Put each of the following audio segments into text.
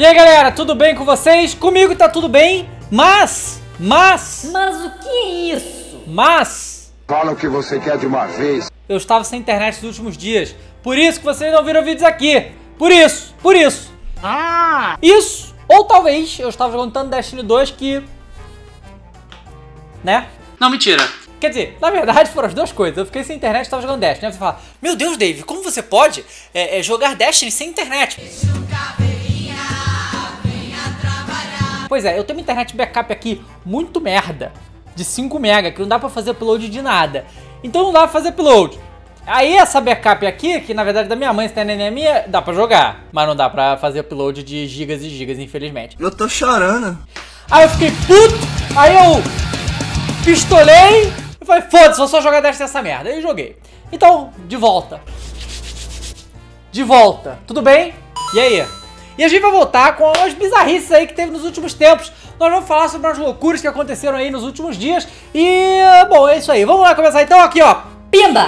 E aí galera, tudo bem com vocês? Comigo tá tudo bem, mas o que é isso? Fala o que você quer de uma vez. Eu estava sem internet nos últimos dias. Por isso que vocês não viram vídeos aqui. Por isso. Isso, ou talvez eu estava jogando tanto Destiny 2 que... né? Não, mentira. Quer dizer, na verdade foram as duas coisas. Eu fiquei sem internet e estava jogando Destiny. Aí você fala, meu Deus, Dave, como você pode jogar Destiny sem internet? Pois é, eu tenho uma internet backup aqui muito merda, de 5 MB, que não dá pra fazer upload de nada. Então não dá pra fazer upload. Aí essa backup aqui, que na verdade é da minha mãe, se tem nem a minha, dá pra jogar. Mas não dá pra fazer upload de gigas e gigas, infelizmente. Eu tô chorando. Aí eu fiquei puto, aí eu pistolei, e falei, foda-se, vou só jogar Destiny nessa merda. Aí eu joguei. Então, de volta. Tudo bem? E aí? E a gente vai voltar com as bizarrices aí que teve nos últimos tempos. Nós vamos falar sobre as loucuras que aconteceram aí nos últimos dias. E, bom, é isso aí. Vamos lá começar então aqui, ó. Pimba!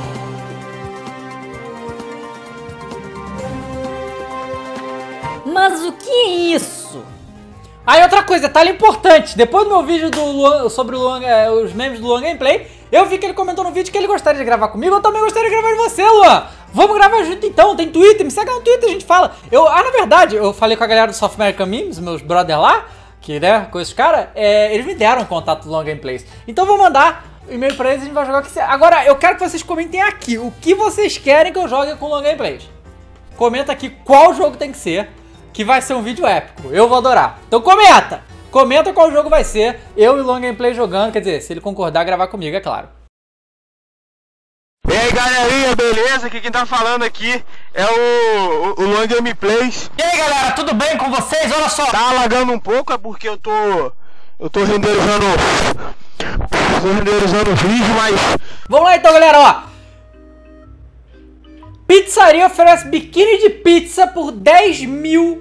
Mas o que é isso? Aí outra coisa, detalhe importante. Depois do meu vídeo do Luan, sobre o Luan, os memes do Luan Gameplay, eu vi que ele comentou no vídeo que ele gostaria de gravar comigo. Eu também gostaria de gravar de você, Luan. Vamos gravar junto então, tem Twitter, me segue no Twitter, a gente fala. Na verdade, eu falei com a galera do South American Memes, meus brother lá, que, né, com esses caras, eles me deram o contato do Luan Gameplays. Então eu vou mandar um e-mail pra eles e a gente vai jogar aqui. Agora, eu quero que vocês comentem aqui o que vocês querem que eu jogue com o Luan Gameplays. Comenta aqui qual jogo tem que ser, que vai ser um vídeo épico. Eu vou adorar. Então comenta! Comenta qual jogo vai ser, eu e o Luan Gameplay jogando, quer dizer, se ele concordar, gravar comigo, é claro. E aí galerinha, beleza? Aqui quem tá falando aqui é o Luan Gameplays. E aí galera, tudo bem com vocês? Olha só! Tá alagando um pouco, é porque eu tô renderizando o vídeo, mas... Vamos lá então galera, ó! Pizzaria oferece biquíni de pizza por $10 mil.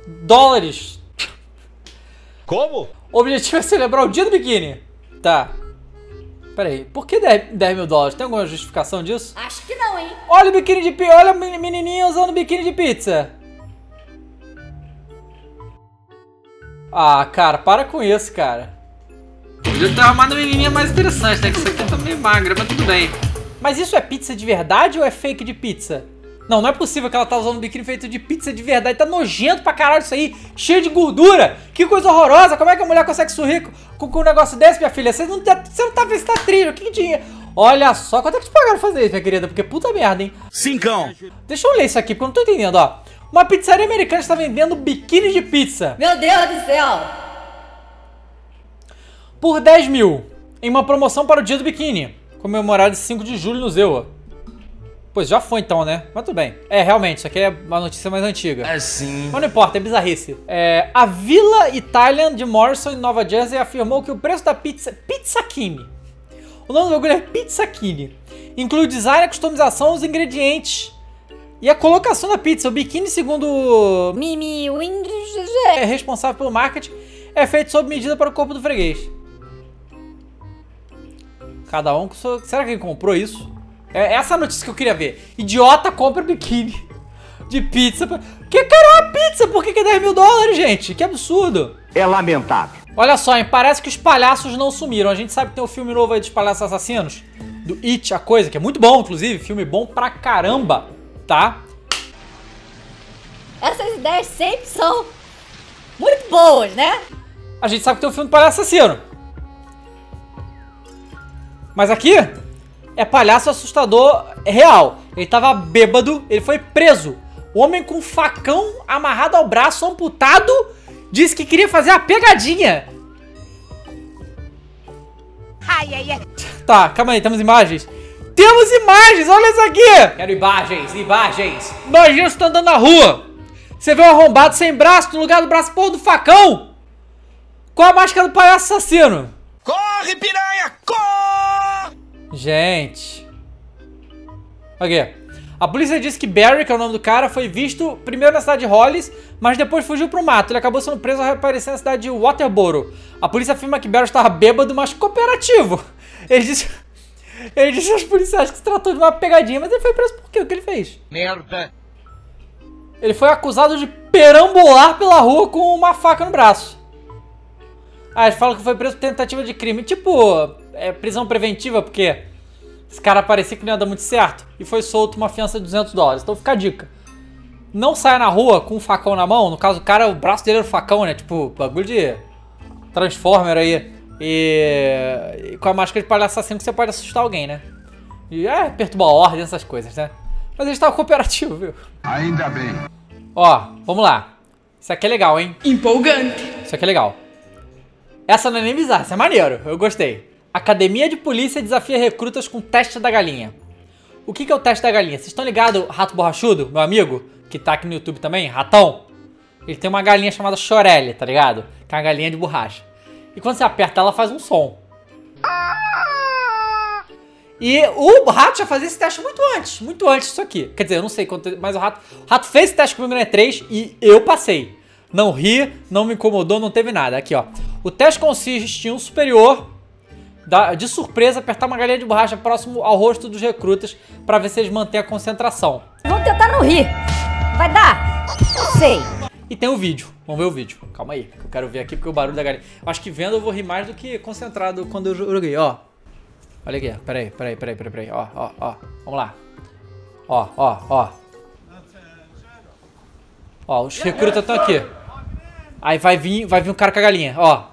Como? O objetivo é celebrar o dia do biquíni. Tá. Pera aí, por que $10 mil? Tem alguma justificação disso? Acho que não, hein? Olha o biquíni de pizza, olha a menininha usando biquíni de pizza. Ah, cara, para com isso, cara. Podia ter arrumado uma menininha mais interessante, né? Que isso aqui tá meio magra, mas tudo bem. Mas isso é pizza de verdade ou é fake de pizza? Não, não é possível que ela tá usando um biquíni feito de pizza de verdade. Tá nojento pra caralho isso aí. Cheio de gordura. Que coisa horrorosa. Como é que a mulher consegue sorrir com um negócio desse, minha filha? Você não tá vendo se tá trilho. O que tinha? Olha só. Quanto é que te pagaram fazer isso, minha querida? Porque puta merda, hein? Cincão. Deixa eu ler isso aqui, porque eu não tô entendendo, ó. Uma pizzaria americana está vendendo biquíni de pizza. Meu Deus do céu! Por $10 mil. Em uma promoção para o dia do biquíni. Comemorado em 5 de julho no Zewa. Pois já foi então, né? Mas tudo bem. Realmente, isso aqui é uma notícia mais antiga. É sim. Mas não importa, é bizarrice. A Villa Italian de Morrison, em Nova Jersey, afirmou que o preço da Pizzacchini. O nome do bagulho é Pizzacchini. Inclui design, a customização, os ingredientes e a colocação da pizza. O biquíni, segundo Mimi é responsável pelo marketing, é feito sob medida para o corpo do freguês. Cada um com seu... Será que ele comprou isso? Essa é a notícia que eu queria ver. Idiota compra biquíni de pizza. Que cara é uma pizza? Por que é $10 mil, gente? Que absurdo. É lamentável. Olha só, hein? Parece que os palhaços não sumiram. A gente sabe que tem um filme novo aí dos palhaços assassinos. Do It, a coisa, que é muito bom, inclusive. Filme bom pra caramba, tá? Essas ideias sempre são muito boas, né? A gente sabe que tem um filme do palhaço assassino. Mas aqui... é palhaço assustador real. Ele tava bêbado, ele foi preso. O homem com facão amarrado ao braço, amputado, disse que queria fazer a pegadinha. Ai, ai, ai. Tá, calma aí, temos imagens? Temos imagens, olha isso aqui. Quero imagens. Nojinho está andando na rua. Você vê um arrombado sem braço no lugar do braço porra do facão. Qual a máscara do palhaço assassino? Corre, piranha, corre! Gente. Aqui. A polícia disse que Barry, que é o nome do cara, foi visto primeiro na cidade de Hollis, mas depois fugiu pro mato. Ele acabou sendo preso ao reaparecer na cidade de Waterboro. A polícia afirma que Barry estava bêbado, mas cooperativo. Ele disse aos policiais que se tratou de uma pegadinha, mas ele foi preso por quê? O que ele fez? Merda. Ele foi acusado de perambular pela rua com uma faca no braço. Ah, eles falam que foi preso por tentativa de crime. Tipo, prisão preventiva, porque esse cara parecia que não ia dar muito certo. E foi solto uma fiança de $200. Então fica a dica. Não saia na rua com um facão na mão. No caso, o cara, o braço dele era um facão, né? Tipo, bagulho de Transformer aí. E com a máscara de palhaço assassino que você pode assustar alguém, né? E perturbar a ordem, essas coisas, né? Mas ele estava cooperativo, viu? Ainda bem. Ó, vamos lá. Isso aqui é legal, hein? Empolgante. Isso aqui é legal. Essa não é nem bizarra, isso é maneiro. Eu gostei. Academia de Polícia desafia recrutas com teste da galinha. O que é o teste da galinha? Vocês estão ligados, Rato Borrachudo, meu amigo, que tá aqui no YouTube também, Ratão? Ele tem uma galinha chamada Chorelle, tá ligado? Que é uma galinha de borracha. E quando você aperta, ela faz um som. E o Rato já fazia esse teste muito antes disso aqui. Quer dizer, eu não sei quanto, mas o Rato fez esse teste comigo no E3 e eu passei. Não ri, não me incomodou, não teve nada. Aqui, ó. O teste consiste em um superior, de surpresa, apertar uma galinha de borracha próximo ao rosto dos recrutas pra ver se eles mantêm a concentração. Vamos tentar não rir. Vai dar? Não sei. E tem o vídeo. Vamos ver o vídeo. Calma aí, que eu quero ver aqui porque o barulho da galinha. Eu acho que vendo eu vou rir mais do que concentrado quando eu joguei, ó. Olha aqui, peraí. Ó. Vamos lá. Ó. Ó, os recrutas estão aqui. Aí vai vir um cara com a galinha, ó.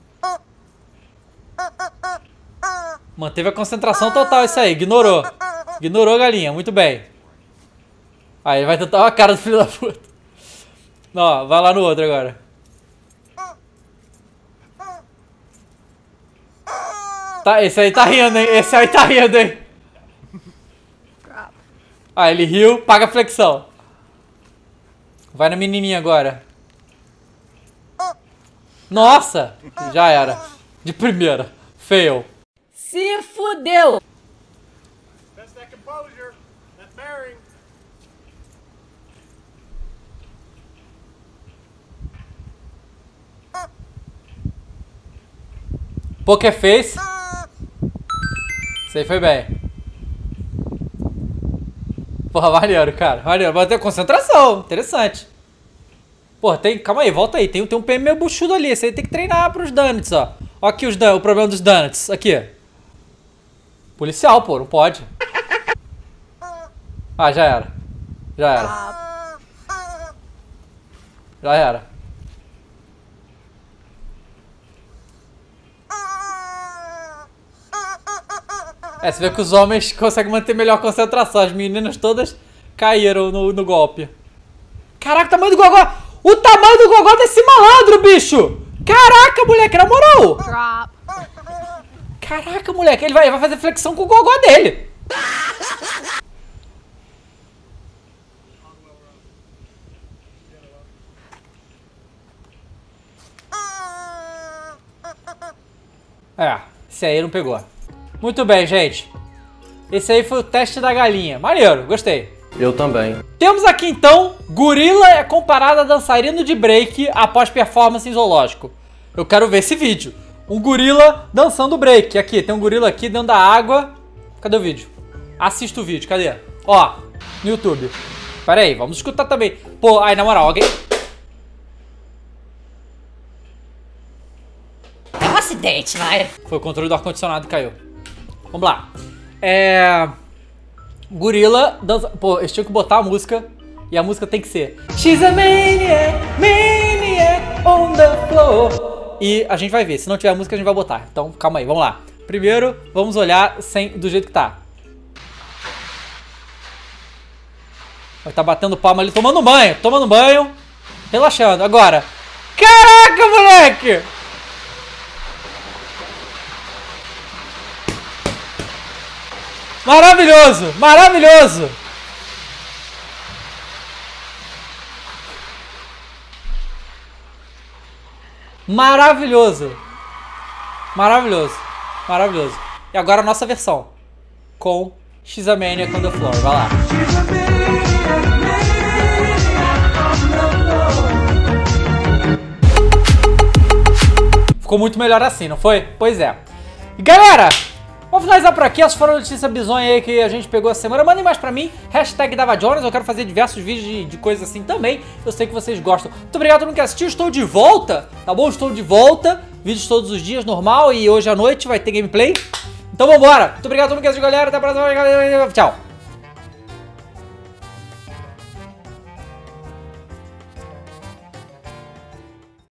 Manteve a concentração total, isso aí. Ignorou a galinha, muito bem. Aí ele vai tentar a cara do filho da puta. Ó, vai lá no outro agora. Tá, esse aí tá rindo, hein? Ah, ele riu, paga a flexão. Vai na menininha agora. Nossa! Já era. De primeira. Fail. Se fudeu. Poker Face. Isso aí foi bem. Porra, maneiro, cara. Maneiro. Vai ter concentração. Interessante. Porra, tem... Calma aí, volta aí. Tem um PM meio buchudo ali. Esse aí tem que treinar pros donuts, ó. Ó aqui o problema dos donuts. Aqui. Policial, pô. Não pode. Ah, já era. Você vê que os homens conseguem manter melhor concentração. As meninas todas caíram no golpe. Caraca, o tamanho do gogó! O tamanho do gogó desse malandro, bicho! Caraca, moleque, na moral! Caraca, moleque, ele vai fazer flexão com o gogó dele. Esse aí não pegou. Muito bem, gente. Esse aí foi o teste da galinha. Maneiro, gostei. Eu também. Temos aqui então, gorila é comparado a dançarino de break após performance em zoológico. Eu quero ver esse vídeo. Um gorila dançando break. Aqui, tem um gorila aqui dentro da água. Cadê o vídeo? Assista o vídeo, cadê? Ó, no YouTube. Pera aí, vamos escutar também. Pô, aí na moral, alguém... É um acidente, vai. Foi o controle do ar-condicionado que caiu. Vamos lá. Gorila dança... Pô, eles tinham que botar a música. E a música tem que ser She's a maniac, maniac on the floor. E a gente vai ver. Se não tiver a música, a gente vai botar. Então, calma aí, vamos lá. Primeiro, vamos olhar do jeito que tá. Vai tá batendo palma ali, tomando banho. Relaxando. Agora. Caraca, moleque! Maravilhoso! Maravilhoso! Maravilhoso! Maravilhoso! Maravilhoso! E agora a nossa versão. Com She's a Maniac on the Floor. Vai lá. Ficou muito melhor assim, não foi? Pois é. E galera, vamos finalizar por aqui. Essas foram notícias bizonhas aí que a gente pegou essa semana. Mandem mais pra mim, hashtag DavaJonas. Eu quero fazer diversos vídeos de coisas assim também. Eu sei que vocês gostam. Muito obrigado a todo mundo que assistiu. Estou de volta, tá bom? Estou de volta. Vídeos todos os dias, normal. E hoje à noite vai ter gameplay. Então vambora. Muito obrigado a todo mundo que assistiu, galera. Até a próxima. Tchau.